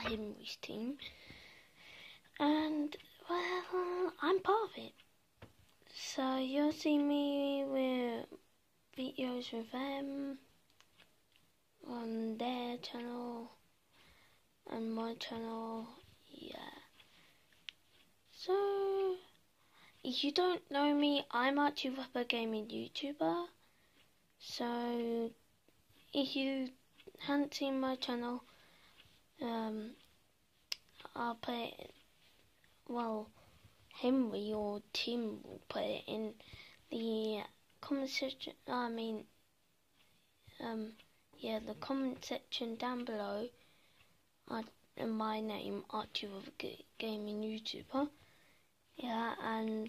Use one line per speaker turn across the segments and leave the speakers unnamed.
Henry's team, and well, I'm part of it. So you'll see me with videos with them on their channel and my channel, yeah. So if you don't know me, I'm actually a rapper gaming YouTuber. So if you haven't seen my channel, I'll put it, well, Henry or Tim will put it in the comment section. The comment section down below. My name, Archie of Gaming YouTuber. Yeah, and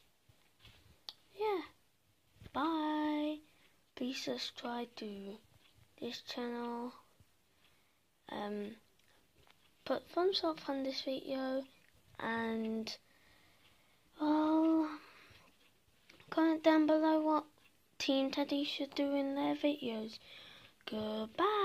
yeah, bye. Please subscribe to this channel. Put thumbs up on this video, and well, comment down below what Team Teddy should do in their videos. Goodbye.